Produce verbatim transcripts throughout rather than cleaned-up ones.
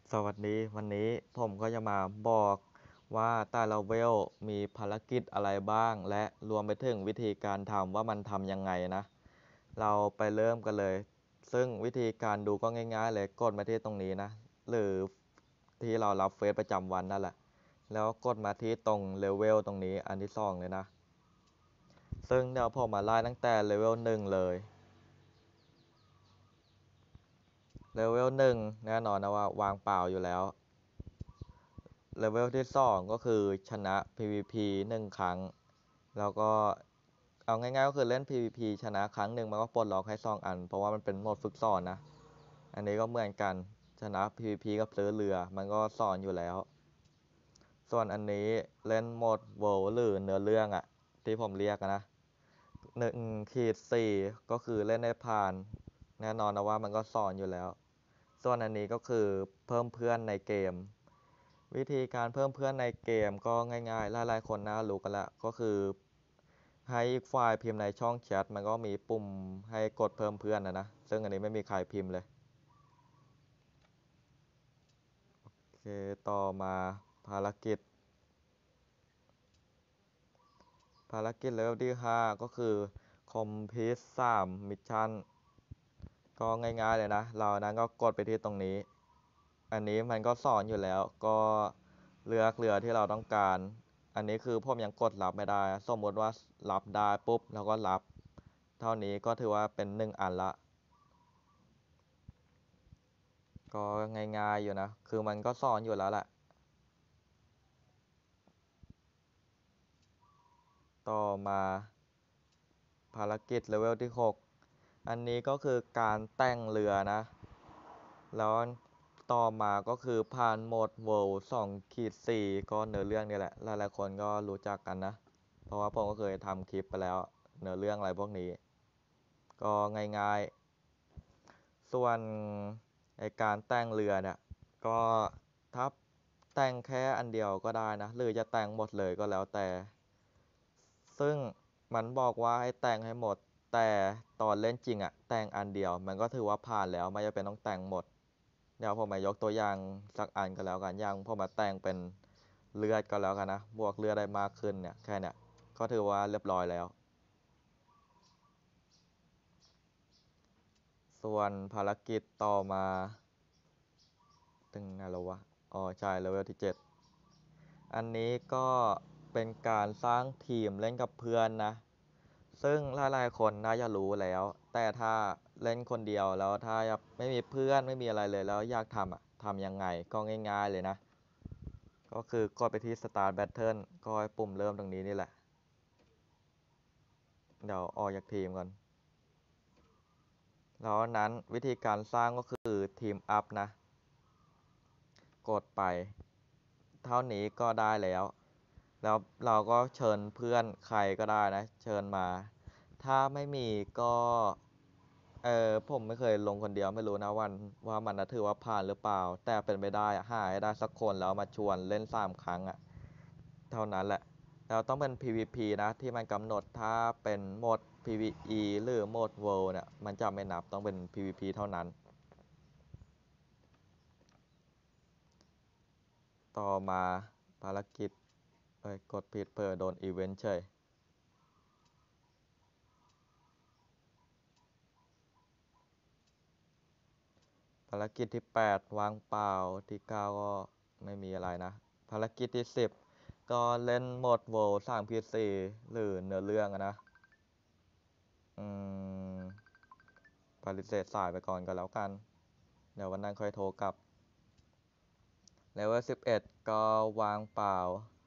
สวัสดีวันนี้ผมก็จะมาบอกว่าแต่ละเวลมีภารกิจอะไรบ้างและรวมไปถึงวิธีการทำว่ามันทำยังไงนะเราไปเริ่มกันเลยซึ่งวิธีการดูก็ง่ายๆเลยกดมาที่ตรงนี้นะหรือที่เรารับเฟซประจำวันนั่นแหละแล้วกดมาที่ตรงเลเวลตรงนี้อันที่สองเลยนะซึ่งเดี๋ยวผมมาไล่ตั้งแต่เลเวลหนึ่งเลยเลเวลหนึ่งแน่นอนนะว่าวางเปล่าอยู่แล้ว เลเวลที่สองก็คือชนะ พี วี พี หนึ่งครั้งแล้วก็เอาง่ายๆก็คือเล่น พี วี พี ชนะครั้งหนึ่งมันก็ปลดล็อกให้สองอันเพราะว่ามันเป็นโหมดฝึกสอนนะอันนี้ก็เหมือนกันชนะ พี วี พี กับซื้อเรือมันก็สอนอยู่แล้วส่วนอันนี้เล่นโหมดเวิลด์หรือเนื้อเรื่องอะที่ผมเรียกนะหนึ่งขีดสี่ก็คือเล่นได้ผ่านแน่นอนนะว่ามันก็สอนอยู่แล้วส่วนอันนี้ก็คือเพิ่มเพื่อนในเกม วิธีการเพิ่มเพื่อนในเกมก็ง่ายๆหลายๆคนน่ารู้กันละก็คือให้อีกฝ่ายพิมพ์ในช่องแชทมันก็มีปุ่มให้กดเพิ่มเพื่อนนะนะซึ่งอันนี้ไม่มีใครพิมพ์เลยโอเคต่อมาภารกิจภารกิจเลเวลที่ห้าก็คือคอมพิวสามมิชชั่นก็ง่ายๆเลยนะเรานั้นก็กดไปที่ตรงนี้อันนี้มันก็สอนอยู่แล้วก็เลือกเรือที่เราต้องการอันนี้คือผมยังกดรับไม่ได้สมมติว่ารับได้ปุ๊บแล้วก็รับเท่านี้ก็ถือว่าเป็นหนึ่งอันละก็ง่ายๆอยู่นะคือมันก็สอนอยู่แล้วแหละต่อมาภารกิจเลเวลที่หกอันนี้ก็คือการแต่งเรือนะแล้วต่อมาก็คือผ่านโหมดเวิลด์สองขีดสี่ก็เนื้อเรื่องนี่แหละหลายๆคนก็รู้จักกันนะเพราะว่าผมก็เคยทำคลิปไปแล้วเนื้อเรื่องอะไรพวกนี้ก็ง่ายๆส่วนไอการแต่งเรือเนี่ยก็ถ้าแต่งแค่อันเดียวก็ได้นะหรือจะแต่งหมดเลยก็แล้วแต่ซึ่งมันบอกว่าให้แต่งให้หมดแต่ตอนเล่นจริงอะแต่งอันเดียวมันก็ถือว่าผ่านแล้วไม่จำเป็นต้องแต่งหมดเดี๋ยวผมมายกตัวอย่างสักอันก็แล้วกันอย่างผมมาแต่งเป็นเลือดก็แล้วกันนะบวกเลือดได้มากขึ้นเนี่ยแค่เนี้ยก็ถือว่าเรียบร้อยแล้วส่วนภารกิจต่อมาถึงไงแล้ววะอ๋อใช่เลเวลที่เจ็ด อันนี้ก็เป็นการสร้างทีมเล่นกับเพื่อนนะซึ่งหลายๆคนน่าจะรู้แล้วแต่ถ้าเล่นคนเดียวแล้วถ้าไม่มีเพื่อนไม่มีอะไรเลยแล้วอยากทำอะทำยังไงก็ง่ายๆเลยนะก็คือกดไปที่ Start Battle ก็ให้ปุ่มเริ่มตรงนี้นี่แหละเดี๋ยวออกจากทีมก่อนแล้วนั้นวิธีการสร้างก็คือทีมอัพนะกดไปเท่านี้ก็ได้แล้วแล้วเราก็เชิญเพื่อนใครก็ได้นะเชิญมาถ้าไม่มีก็เออผมไม่เคยลงคนเดียวไม่รู้นะวันว่ามันนะถือว่าผ่านหรือเปล่าแต่เป็นไปได้อะหาให้ได้สักคนแล้วมาชวนเล่นสามครั้งอ่ะเท่านั้นแหละแล้วต้องเป็น พี วี พี นะที่มันกำหนดถ้าเป็นโหมด พี วี อี หรือโหมด World เนี่ยมันจะไม่นับต้องเป็น พี วี พี เท่านั้นต่อมาภารกิจเอ้ยกดผิดเพื่อโดนอีเวนต์เฉย ภารกิจที่แปดวางเปล่าที่เก้าก็ไม่มีอะไรนะภารกิจที่สิบก็เล่นโหมดโหวสามพีซีหรือเนื้อเรื่องอะนะอืมปฏิเสธสายไปก่อนก็แล้วกันเดี๋ยววันนั้นค่อยโทรกลับเลเวลสิบเอ็ดก็วางเปล่า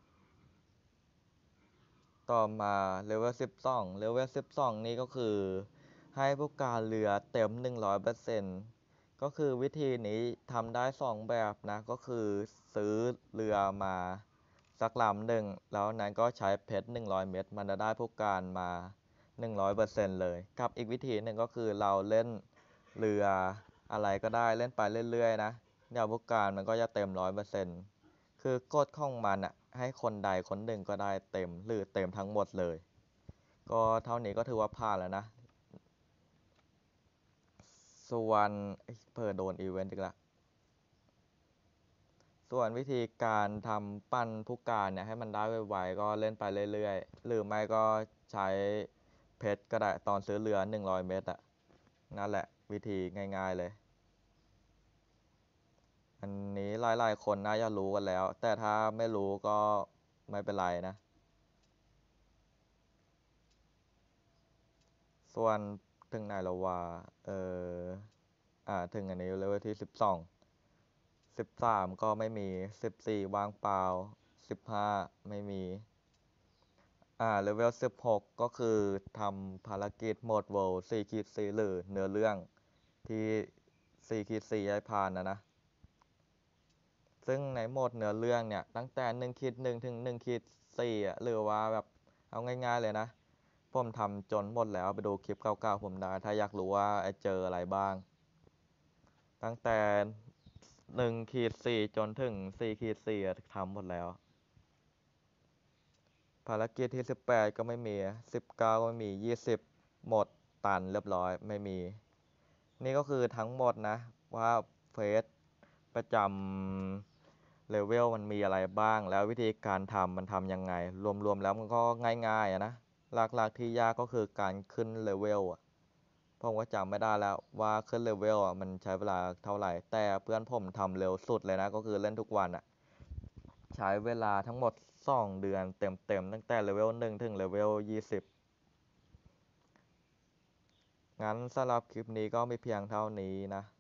ต่อมาเลเวลสิบสองเลเวลสิบสองนี่ก็คือให้ผู้การเรือเต็มหนึ่งร้อยเปอร์เซ็นต์ก็คือวิธีนี้ทำได้สองแบบนะก็คือซื้อเรือมาสักลำหนึ่งแล้วนั้นก็ใช้เพชรหนึ่งร้อยเม็ดมันจะได้ผู้การมาหนึ่งร้อยเปอร์เซ็นต์เลยกับอีกวิธีหนึ่งก็คือเราเล่นเรืออะไรก็ได้เล่นไปเรื่อยๆนะเดี๋ยวผู้การมันก็จะเต็มร้อยเปอร์เซ็นต์ คือกฎของมันอ่ะให้คนใดคนหนึ่งก็ได้เต็มหรือเต็มทั้งหมดเลยก็เท่านี้ก็ถือว่าผ่านแล้วนะส่วนเอ้ยเปิดโดนอีเวนต์อีกละส่วนวิธีการทำปั้นผู้การเนี่ยให้มันได้ไวๆก็เล่นไปเรื่อยๆหรือไม่ก็ใช้เพชรก็ได้ตอนซื้อเรือหนึ่งร้อยเมตรอะนั่นแหละวิธีง่ายๆเลยอันนี้หลายๆคนน่าจะรู้กันแล้วแต่ถ้าไม่รู้ก็ไม่เป็นไรนะส่วนถึงไหนแล้วว่าเอออ่าถึงอันนี้เลเวลที่สิบสองสิบสามก็ไม่มีสิบสี่ว่างเปล่าสิบห้าไม่มีอ่าเลเวลสิบหกก็คือทำภารกิจโหมด World สี่ขีดสี่หรือเนื้อเรื่องที่สี่ขีดสี่ย้ายผ่านนะนะซึ่งในโหมดเนื้อเรื่องเนี่ยตั้งแต่หนึ่งขีดหนึ่งถึงหนึ่งขีดสี่อ่ะหรือว่าแบบเอาง่ายๆเลยนะผมทำจนหมดแล้วไปดูคลิปเก่าๆผมได้ถ้าอยากรู้ว่าไอ้เจออะไรบ้างตั้งแต่หนึ่งขีดสี่จนถึงสี่ขีดสี่ทำหมดแล้ว ภารกิจที่สิบแปดก็ไม่มีสิบเก้าก็ไม่มียี่สิบหมดตันเรียบร้อยไม่มีนี่ก็คือทั้งหมดนะว่าเฟสประจำเลเวลมันมีอะไรบ้างแล้ววิธีการทำมันทำยังไงรวมๆแล้วมันก็ง่ายๆอะนะหลักๆที่ยากก็คือการขึ้นเลเวลอะผมก็จำไม่ได้แล้วว่าขึ้นเลเวลอะมันใช้เวลาเท่าไหร่แต่เพื่อนผมทำเร็วสุดเลยนะก็คือเล่นทุกวันอะ ใช้เวลาทั้งหมดสองเดือนเต็มๆตั้งแต่เลเวลหนึ่งถึงเลเวลยี่สิบงั้นสำหรับคลิปนี้ก็มีเพียงเท่านี้นะ